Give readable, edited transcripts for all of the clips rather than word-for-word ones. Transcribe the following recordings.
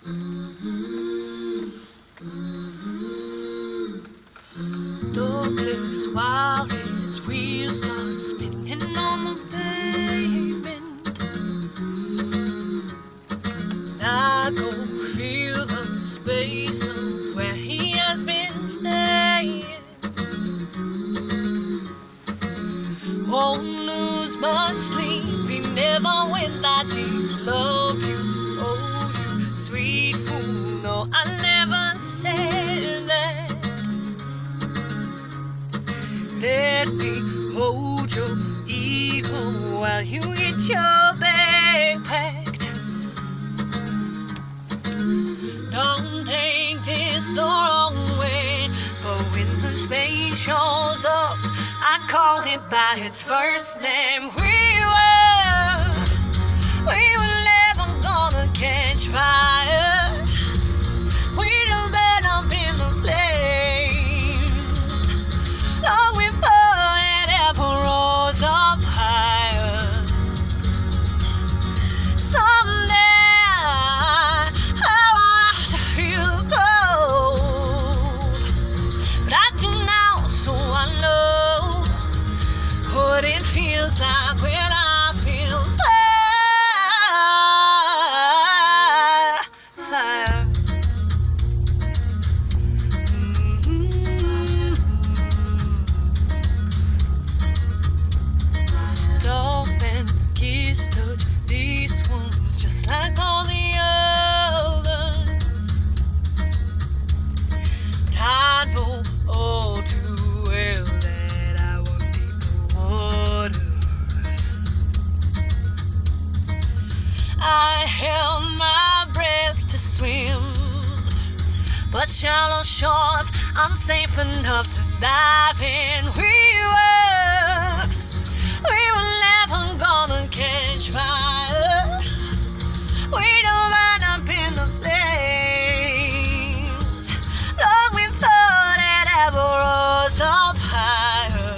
Douglas while his wheels start spinning on the pavement. I go feel the space of where he has been staying. Won't lose much sleep, he never went that deep. Love you, oh you sweet fool, no I never said that. Let me hold your ego while you get your bag packed. Don't take this the wrong way, but when the space shows up, I call it by its first name. We were never gonna catch fire. We'd have been up in the flames long before it ever rose up higher. Someday I want to feel the cold, but I do now, so I know what it feels like when I feel fire. Dog and kiss touch these ones just like all the others, but I know all too well that I want deeper waters. I held my breath to swim, but shallow shores unsafe enough to dive in. We were never gonna catch fire. We'd have burned up in the flames long before it ever rose up higher.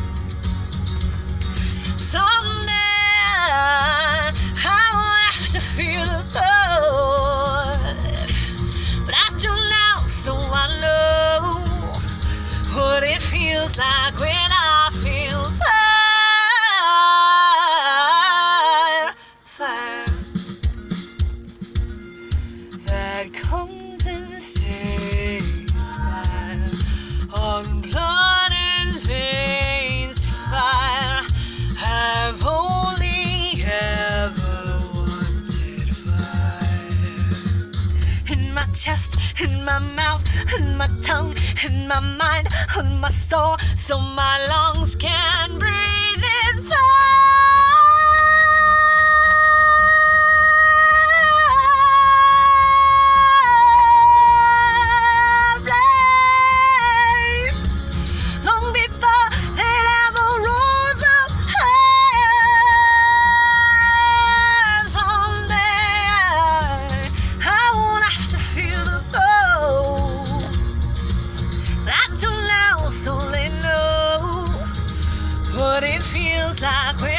Someday I will have to feel the cold, but I do now, so I know what it feels like when I feel fire. That comes and stays, fire on blood and veins, fire. I've only ever wanted fire in my chest, in my mouth, in my tongue, in my mind, in my soul, so my lungs can breathe in fire. Long before it ever rose up high. Someday I won't have to feel the cold, but I do now, so they know what it feels like when